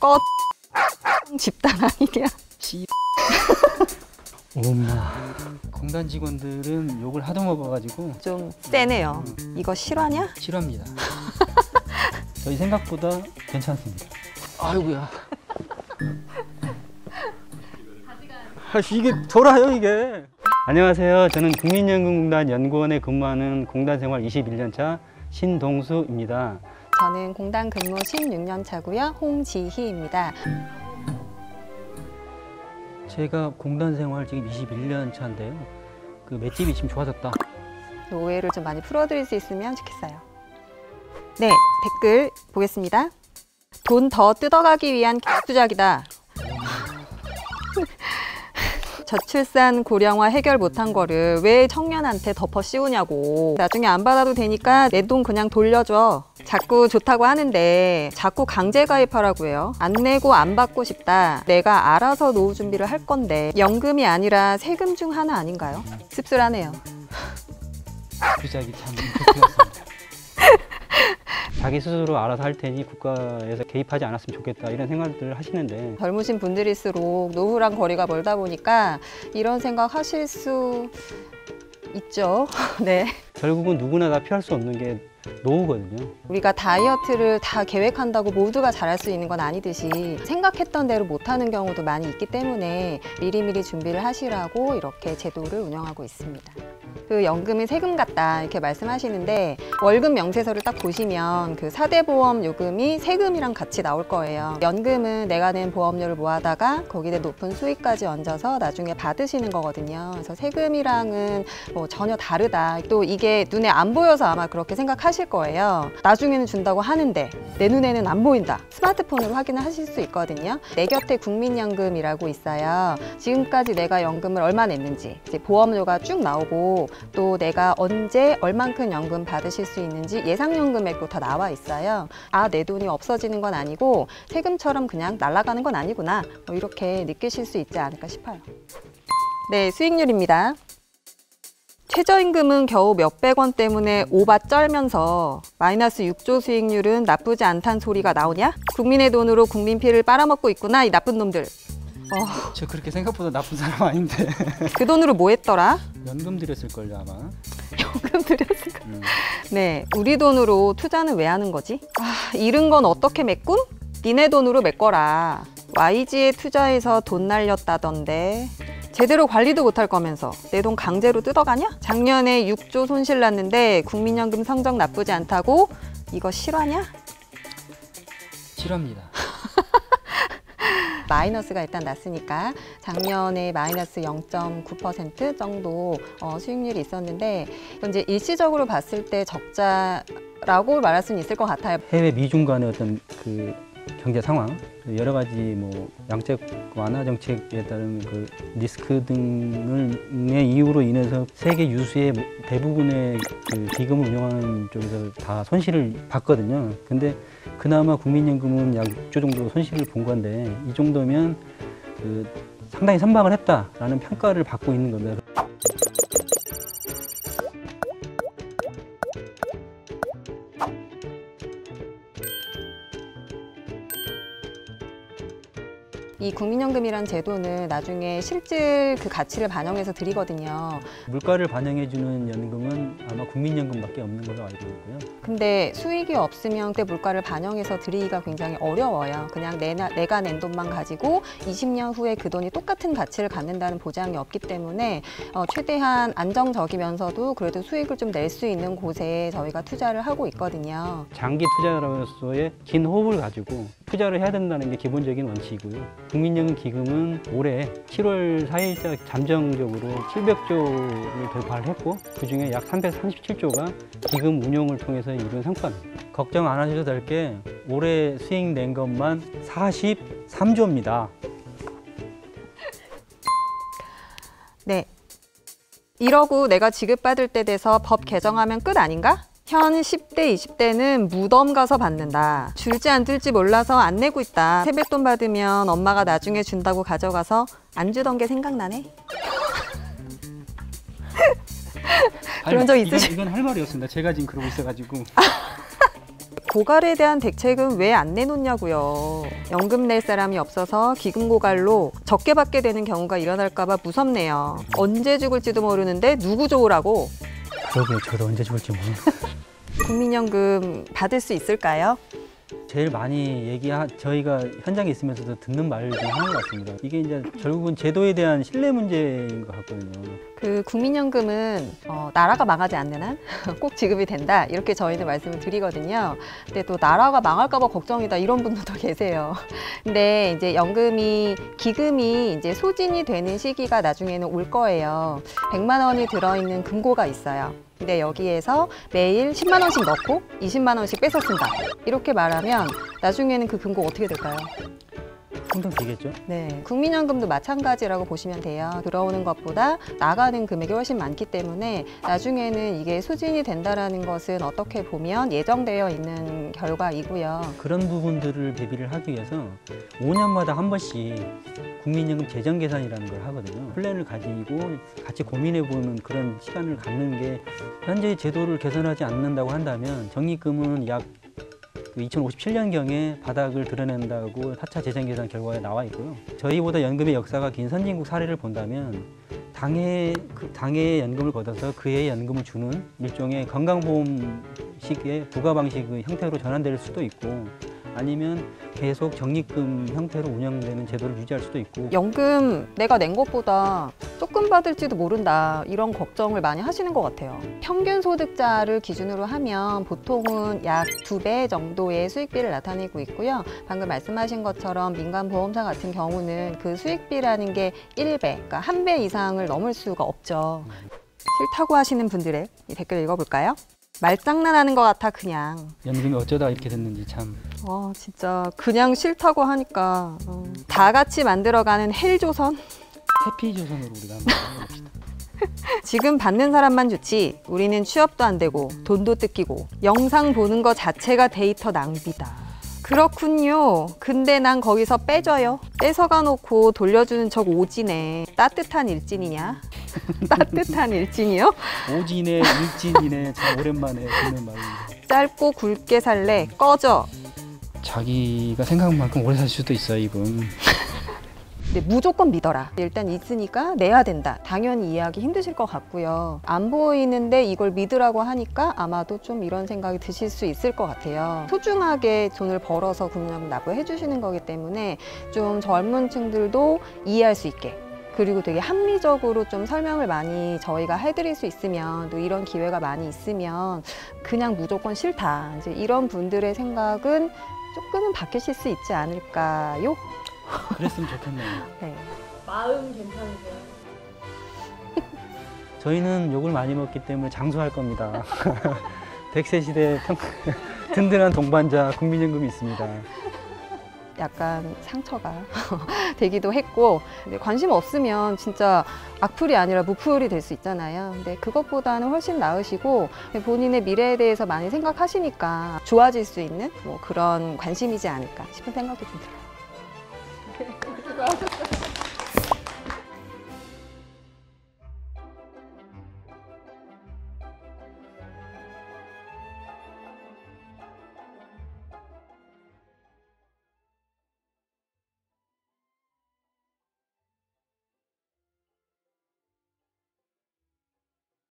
꺼 집단 아니냐? 엄마. 공단 직원들은 욕을 하도 먹어가지고 좀 세네요. 이거 실화냐? 싫어합니다. 저희 생각보다 괜찮습니다. 아이고야. 이게 돌아요 이게. 안녕하세요. 저는 국민연금공단 연구원에 근무하는 공단생활 21년차 신동수입니다. 저는 공단 근무 16년 차고요. 홍지희입니다. 제가 공단 생활 지금 21년 차인데요. 그 맷집이 지금 좋아졌다. 오해를 좀 많이 풀어드릴 수 있으면 좋겠어요. 네, 댓글 보겠습니다. 돈 더 뜯어가기 위한 투자기다. 저출산 고령화 해결 못한 거를 왜 청년한테 덮어 씌우냐고. 나중에 안 받아도 되니까 내 돈 그냥 돌려줘. 자꾸 좋다고 하는데 자꾸 강제 가입하라고 해요. 안 내고 안 받고 싶다. 내가 알아서 노후 준비를 할 건데 연금이 아니라 세금 중 하나 아닌가요? 씁쓸하네요. 투자기 참 좋습니다. 자기 스스로 알아서 할 테니 국가에서 개입하지 않았으면 좋겠다 이런 생각들을 하시는데, 젊으신 분들일수록 노후랑 거리가 멀다 보니까 이런 생각 하실 수 있죠. 네. 결국은 누구나 다 피할 수 없는 게 노후거든요. 우리가 다이어트를 다 계획한다고 모두가 잘할 수 있는 건 아니듯이 생각했던 대로 못하는 경우도 많이 있기 때문에 미리미리 준비를 하시라고 이렇게 제도를 운영하고 있습니다. 그 연금은 세금 같다 이렇게 말씀하시는데, 월급 명세서를 딱 보시면 그 4대 보험 요금이 세금이랑 같이 나올 거예요. 연금은 내가 낸 보험료를 모아다가 거기에 높은 수익까지 얹어서 나중에 받으시는 거거든요. 그래서 세금이랑은 뭐 전혀 다르다. 또 이게 눈에 안 보여서 아마 그렇게 생각하실 거예요. 나중에는 준다고 하는데 내 눈에는 안 보인다. 스마트폰으로 확인을 하실 수 있거든요. 내 곁에 국민연금이라고 있어요. 지금까지 내가 연금을 얼마 냈는지 이제 보험료가 쭉 나오고, 또 내가 언제 얼만큼 연금 받으실 수 있는지 예상연금액도 다 나와 있어요. 아, 내 돈이 없어지는 건 아니고 세금처럼 그냥 날아가는 건 아니구나, 뭐 이렇게 느끼실 수 있지 않을까 싶어요. 네, 수익률입니다. 최저임금은 겨우 몇백 원 때문에 오바 쩔면서 마이너스 6조 수익률은 나쁘지 않다는 소리가 나오냐? 국민의 돈으로 국민 피를 빨아먹고 있구나, 이 나쁜 놈들. 저 그렇게 생각보다 나쁜 사람 아닌데. 그 돈으로 뭐 했더라? 연금 드렸을걸요 아마. 연금 드렸을까? 네, 우리 돈으로 투자는 왜 하는 거지? 잃은 건 어떻게 메꿈? 니네 돈으로 메꿔라. YG에 투자해서 돈 날렸다던데. 제대로 관리도 못할 거면서 내 돈 강제로 뜯어가냐? 작년에 6조 손실 났는데 국민연금 성적 나쁘지 않다고? 이거 실화냐? 싫어합니다. 마이너스가 일단 났으니까 작년에 마이너스 0.9% 정도 수익률이 있었는데, 이건 이제 일시적으로 봤을 때 적자라고 말할 수는 있을 것 같아요. 해외 미중 간의 어떤 그 경제 상황, 여러 가지 뭐 양적 완화 정책에 따른 그 리스크 등의 이유로 인해서 세계 유수의 대부분의 그 기금을 운영하는 쪽에서 다 손실을 봤거든요. 근데 그나마 국민연금은 약 6조 정도 손실을 본 건데, 이 정도면 그 상당히 선방을 했다라는 평가를 받고 있는 겁니다. 이 국민연금이란 제도는 나중에 실질 그 가치를 반영해서 드리거든요. 물가를 반영해주는 연금은 아마 국민연금밖에 없는 걸로 알고 있고요. 근데 수익이 없으면 그때 물가를 반영해서 드리기가 굉장히 어려워요. 그냥 내가 낸 돈만 가지고 20년 후에 그 돈이 똑같은 가치를 갖는다는 보장이 없기 때문에 최대한 안정적이면서도 그래도 수익을 좀 낼 수 있는 곳에 저희가 투자를 하고 있거든요. 장기 투자로서의 긴 호흡을 가지고 투자를 해야 된다는 게 기본적인 원칙이고요. 국민연금 기금은 올해 7월 4일자 잠정적으로 700조를 돌파를 했고, 그중에 약 337조가 기금 운용을 통해서 이룬 성과입니다. 걱정 안 하셔도 될 게 올해 수익 낸 것만 43조입니다. 네. 이러고 내가 지급받을 때 돼서 법 개정하면 끝 아닌가? 현 10대, 20대는 무덤 가서 받는다. 줄지 안 줄지 몰라서 안 내고 있다. 세뱃돈 받으면 엄마가 나중에 준다고 가져가서 안 주던 게 생각나네. 그런 적 있으시죠? 이건 할 말이었습니다. 제가 지금 그러고 있어가지고. 고갈에 대한 대책은 왜 안 내놓냐고요. 연금 낼 사람이 없어서 기금 고갈로 적게 받게 되는 경우가 일어날까 봐 무섭네요. 언제 죽을지도 모르는데 누구 좋으라고. 그러게요. 저도 언제 죽을지 모르겠어요. 국민연금 받을 수 있을까요? 제일 많이 저희가 현장에 있으면서도 듣는 말 중에 하나인 것 같습니다. 이게 이제 결국은 제도에 대한 신뢰 문제인 것 같거든요. 그 국민연금은 나라가 망하지 않는 한 꼭 지급이 된다 이렇게 저희는 말씀을 드리거든요. 근데 또 나라가 망할까 봐 걱정이다 이런 분들도 계세요. 근데 이제 기금이 이제 소진이 되는 시기가 나중에는 올 거예요. 100만 원이 들어있는 금고가 있어요. 근데 여기에서 매일 10만 원씩 넣고 20만 원씩 뺏어 쓴다 이렇게 말하면 나중에는 그 금고 어떻게 될까요? 통통 비겠죠? 네, 국민연금도 마찬가지라고 보시면 돼요. 들어오는 것보다 나가는 금액이 훨씬 많기 때문에 나중에는 이게 소진이 된다라는 것은 어떻게 보면 예정되어 있는 결과이고요. 그런 부분들을 대비를 하기 위해서 5년마다 한 번씩 국민연금 재정 계산이라는 걸 하거든요. 플랜을 가지고 같이 고민해보는 그런 시간을 갖는 게 현재 제도를 개선하지 않는다고 한다면 적립금은 약 2057년경에 바닥을 드러낸다고 4차 재정계산 결과에 나와 있고요. 저희보다 연금의 역사가 긴 선진국 사례를 본다면 당해의 연금을 걷어서 그해의 연금을 주는 일종의 건강보험식의 부가 방식의 형태로 전환될 수도 있고 아니면 계속 적립금 형태로 운영되는 제도를 유지할 수도 있고 연금 내가 낸 것보다 조금 받을지도 모른다 이런 걱정을 많이 하시는 것 같아요. 평균 소득자를 기준으로 하면 보통은 약 2배 정도의 수익비를 나타내고 있고요. 방금 말씀하신 것처럼 민간보험사 같은 경우는 그 수익비라는 게 1배, 그러니까 1배 이상을 넘을 수가 없죠. 싫다고 하시는 분들의 이 댓글 읽어볼까요? 말장난하는 것 같아 그냥. 연금이 어쩌다 이렇게 됐는지 참. 진짜 그냥 싫다고 하니까 다 같이 만들어가는 헬조선? 해피조선으로 우리가 한번 해봅시다. 지금 받는 사람만 좋지 우리는 취업도 안 되고 돈도 뜯기고 영상 보는 거 자체가 데이터 낭비다. 그렇군요. 근데 난 거기서 빼줘요. 뺏어가 놓고 돌려주는 척 오지네. 따뜻한 일진이냐? 따뜻한 일진이요? 오진의 일진이네. 참 오랜만에 듣는 말입니다. 짧고 굵게 살래. 꺼져. 자기가 생각한 만큼 오래 살 수도 있어요, 이분. 근데 무조건 믿어라. 일단 있으니까 내야 된다. 당연히 이해하기 힘드실 것 같고요. 안 보이는데 이걸 믿으라고 하니까 아마도 좀 이런 생각이 드실 수 있을 것 같아요. 소중하게 돈을 벌어서 국민연금 납부해 주시는 거기 때문에 좀 젊은 층들도 이해할 수 있게 그리고 되게 합리적으로 좀 설명을 많이 저희가 해드릴 수 있으면 또 이런 기회가 많이 있으면 그냥 무조건 싫다. 이제 이런 분들의 생각은 조금은 바뀌실 수 있지 않을까요? 그랬으면 좋겠네요. 네. 마음 괜찮으세요? 저희는 욕을 많이 먹기 때문에 장수할 겁니다. 100세 시대 든든한 동반자 국민연금이 있습니다. 약간 상처가 되기도 했고 근데 관심 없으면 진짜 악플이 아니라 무플이 될 수 있잖아요. 근데 그것보다는 훨씬 나으시고 본인의 미래에 대해서 많이 생각하시니까 좋아질 수 있는 뭐 그런 관심이지 않을까 싶은 생각이 좀 들어요.